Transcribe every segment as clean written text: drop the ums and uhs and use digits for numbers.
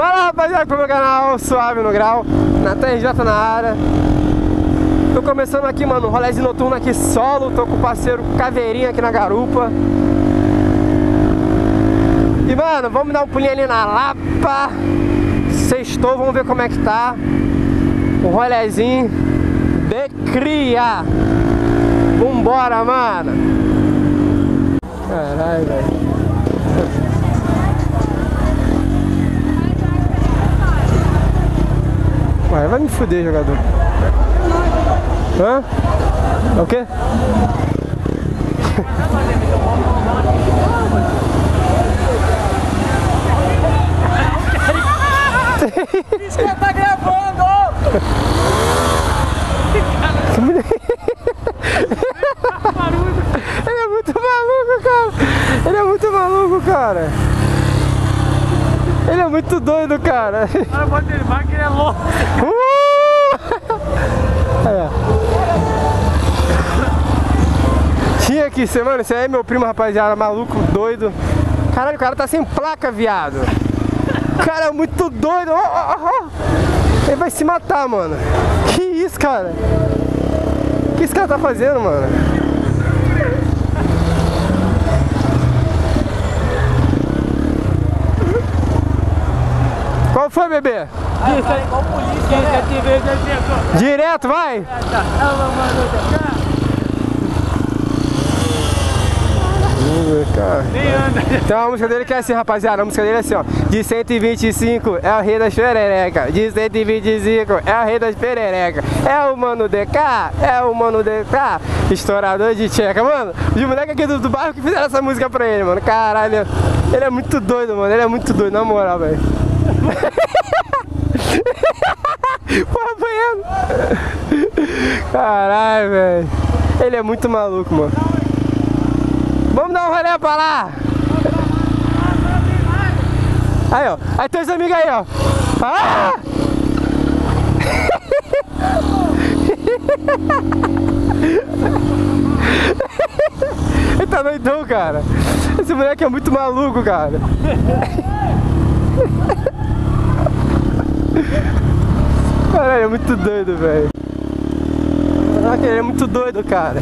Fala, rapaziada, pro meu canal Suave no Grau, na TRJ na área. Tô começando aqui, mano, um rolézinho noturno aqui solo. Tô com o parceiro Caveirinha aqui na garupa. E, mano, vamos dar um pulinho ali na Lapa. Sextou, vamos ver como é que tá. Um rolézinho de cria. Vambora, mano. Caralho, velho. Vai me fuder, jogador. Hã? É o quê? Isso que tá gravando! Ele é muito maluco, cara. Ele é muito maluco, cara. Ele é muito doido, cara. Olha, bota ele, vai que ele é louco. Aí, ó. Tinha que ser, mano. Esse aí é meu primo, rapaziada, maluco, doido. Caralho, o cara tá sem placa, viado. O cara é muito doido. Ele vai se matar, mano. Que isso, cara? O que esse cara tá fazendo, mano? Qual foi, bebê? Direto, vai! Então a música dele que é assim, rapaziada. A música dele é assim, ó. De 125 é o rei das perereca. De 125 é o rei das perereca. É o mano DK, é o mano DK. Estourador de tcheca, mano. Os moleques aqui do bairro que fizeram essa música pra ele, mano. Caralho. Ele é muito doido, mano. Ele é muito doido, na moral, velho. Porra, apanhando. Caralho, velho. Ele é muito maluco, mano. Vamos dar um rolê pra lá. Aí, ó. Aí tem os amigos aí, ó. Ah! Ele tá doidão, cara. Esse moleque é muito maluco, cara. Caralho, é muito doido, velho. Caraca, ele é muito doido, cara.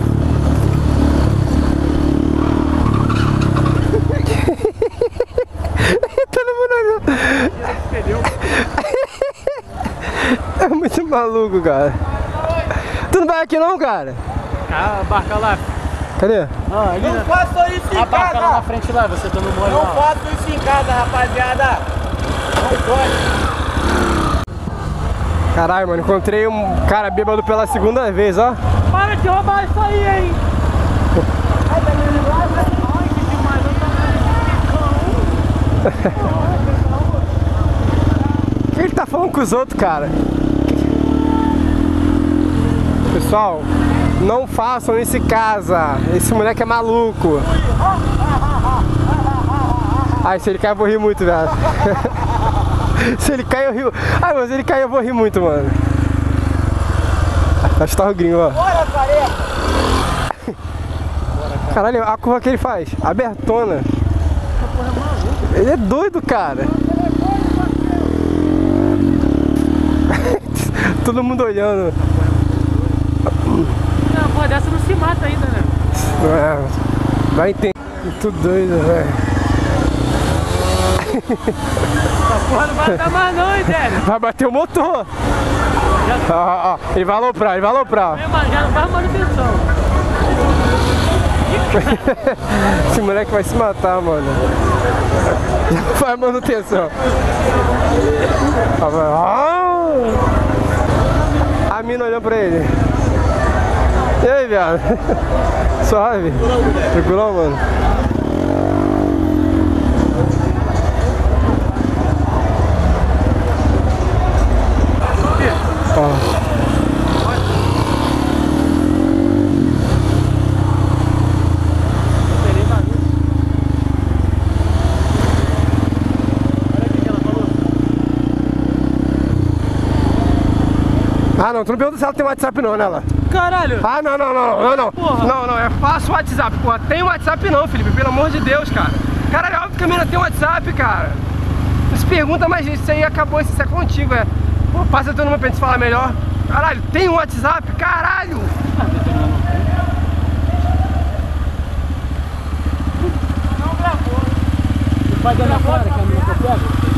Todo mundo olhando. É muito maluco, cara. Tu não vai aqui não, cara? A barca lá. Cadê? Ah, não faça isso em casa! Lá na frente lá, você tá no molho. Não faça isso em casa, rapaziada! Não pode! Caralho, mano, encontrei um cara bêbado pela segunda vez, ó. Para de roubar isso aí, hein! Ai, que demais, O que ele tá falando com os outros, cara? Pessoal, não façam isso em casa. Esse moleque é maluco. Ai, se ele cair eu vou rir muito, velho. Se ele cair eu rio. Ai, mas se ele cair eu vou rir muito, mano. Acho que tá o gringo, ó. bora, careca! Caralho, a curva que ele faz, abertona. Ele é doido, cara. Todo mundo olhando. Não, pô, dessa não se mata ainda, né? Vai entender. Muito doido, velho. Essa porra não vai dar mais não, hein, velho? Vai bater o motor. Ó, ele vai aloprar, ele vai aloprar. Já não faz manutenção. Esse moleque vai se matar, mano. Já não faz manutenção. A mina olhou pra ele. E aí, viado? Suave? Tranquilão, mano? Ó. Ah, não, tu não pergunta se ela tem WhatsApp não, né, ela? Caralho! Ah, não. Porra. Não, é fácil o WhatsApp, porra. Tem WhatsApp não, Felipe, pelo amor de Deus, cara. Caralho, óbvio que a mina tem WhatsApp, cara. Não As perguntas, mas isso aí acabou, isso é contigo, é. Pô, passa teu número pra gente falar melhor. Caralho, tem um WhatsApp? Caralho! Não gravou. Vai dando a cara que a minha que eu pego?